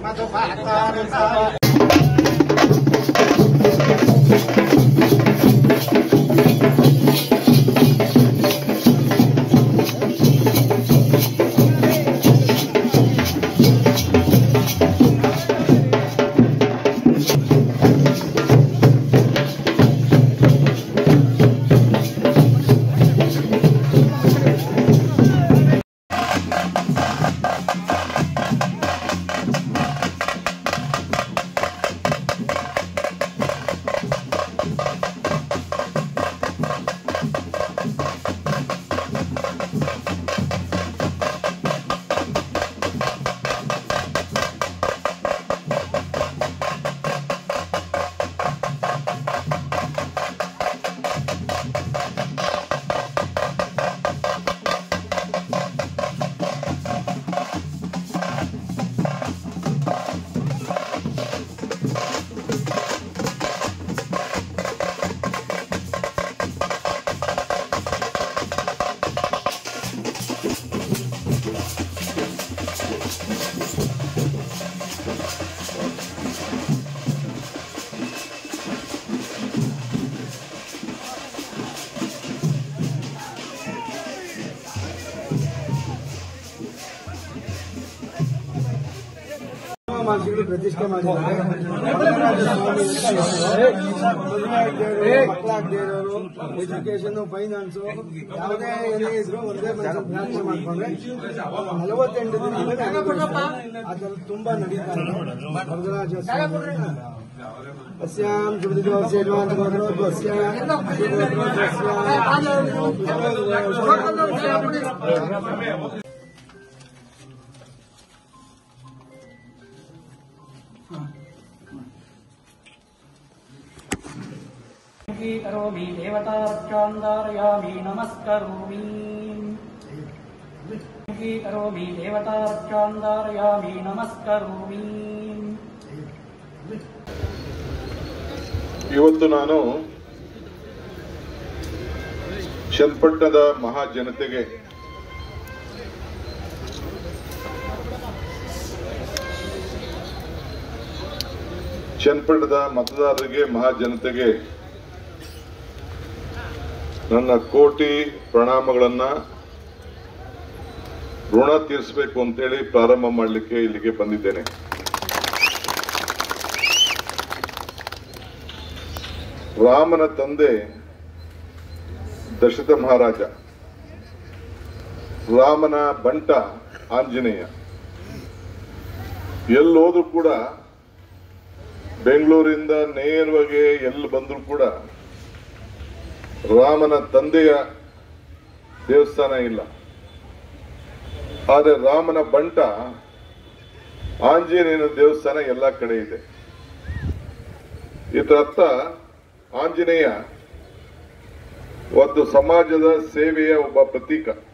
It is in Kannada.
ಮಹರ್ಷಿಗಳು ಪ್ರತಿಷ್ಠೆ ಮಾಡಿದ್ದಾರೆ. ಮಕ್ಕಳಾಗದೇರೋರು ಎಜುಕೇಶನ್, ಫೈನಾನ್ಸ್ ಯಾವುದೇ ಏನೇ ಇದ್ರು ಒಂದೇ ಪ್ರತಿಷ್ಠೆ ಮಾಡ್ಕೊಂಡ್ರೆ 48 ದಿನದಿಂದ ಅದರಲ್ಲಿ ತುಂಬಾ ನಡೀತಾ ಇದೆ. ವರದರಾಜ अस्याम जुबदिदो सेजवान गोत्रो अस्याम करोमि देवतार्चान्दारयामि नमस्करोमि करोमि देवतार्चान्दारयामि नमस्करोमि। ಇವತ್ತು ನಾನು ಚನ್ನಪಟ್ಟಣದ ಮಹಾಜನತೆಗೆ ಚನ್ನಪಟ್ಟಣದ ಮತದಾರರಿಗೆ ಮಹಾಜನತೆಗೆ ನನ್ನ ಕೋಟಿ ಪ್ರಣಾಮಗಳನ್ನ ಋಣ ತೀರಿಸಬೇಕು ಅಂತೇಳಿ ಪ್ರಾರಂಭ ಮಾಡಲಿಕ್ಕೆ ಇಲ್ಲಿಗೆ ಬಂದಿದ್ದೇನೆ. ರಾಮನ ತಂದೆ ದಶರಥ ಮಹಾರಾಜ, ರಾಮನ ಬಂಟ ಆಂಜನೇಯ. ಎಲ್ಲೋದ್ರೂ ಕೂಡ ಬೆಂಗಳೂರಿಂದ ನೇರವಾಗಿ ಎಲ್ಲಿ ಬಂದ್ರು ಕೂಡ ರಾಮನ ತಂದೆಯ ದೇವಸ್ಥಾನ ಇಲ್ಲ. ಆದರೆ ರಾಮನ ಬಂಟ ಆಂಜನೇಯನ ದೇವಸ್ಥಾನ ಎಲ್ಲ ಕಡೆ ಇದೆ. ಇದರ ಅರ್ಥ ಆಂಜನೇಯ ಒಂದು ಸಮಾಜದ ಸೇವೆಯ ಒಬ್ಬ ಪ್ರತೀಕ.